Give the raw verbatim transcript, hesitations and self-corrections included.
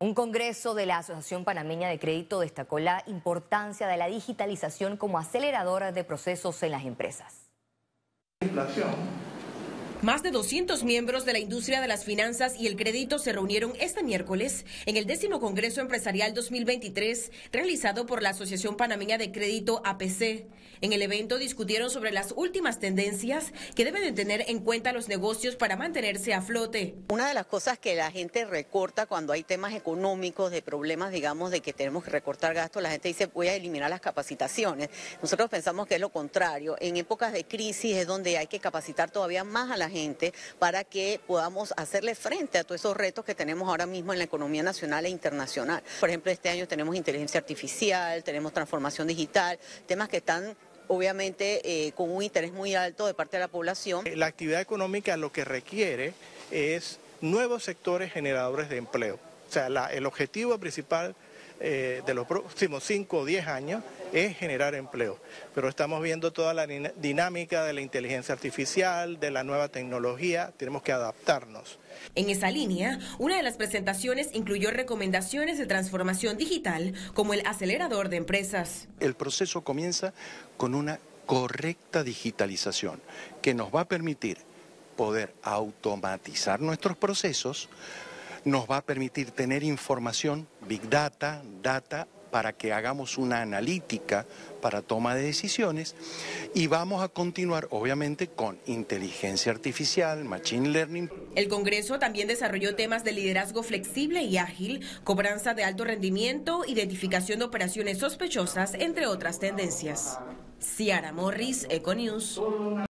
Un congreso de la Asociación Panameña de Crédito destacó la importancia de la digitalización como aceleradora de procesos en las empresas. Más de doscientos miembros de la industria de las finanzas y el crédito se reunieron este miércoles en el décimo Congreso Empresarial dos mil veintitrés realizado por la Asociación Panameña de Crédito A P C. En el evento discutieron sobre las últimas tendencias que deben de tener en cuenta los negocios para mantenerse a flote. Una de las cosas que la gente recorta cuando hay temas económicos, de problemas, digamos, de que tenemos que recortar gastos, la gente dice voy a eliminar las capacitaciones. Nosotros pensamos que es lo contrario. En épocas de crisis es donde hay que capacitar todavía más a la gente para que podamos hacerle frente a todos esos retos que tenemos ahora mismo en la economía nacional e internacional. Por ejemplo, este año tenemos inteligencia artificial, tenemos transformación digital, temas que están obviamente eh, con un interés muy alto de parte de la población. La actividad económica lo que requiere es nuevos sectores generadores de empleo. O sea, la, el objetivo principal eh, de los próximos cinco o diez años es generar empleo. Pero estamos viendo toda la dinámica de la inteligencia artificial, de la nueva tecnología, tenemos que adaptarnos. En esa línea, una de las presentaciones incluyó recomendaciones de transformación digital como el acelerador de empresas. El proceso comienza con una correcta digitalización que nos va a permitir poder automatizar nuestros procesos, nos va a permitir tener información, big data, data, para que hagamos una analítica para toma de decisiones y vamos a continuar obviamente con inteligencia artificial, machine learning. El Congreso también desarrolló temas de liderazgo flexible y ágil, cobranza de alto rendimiento, identificación de operaciones sospechosas, entre otras tendencias. Ciara Morris, Econews.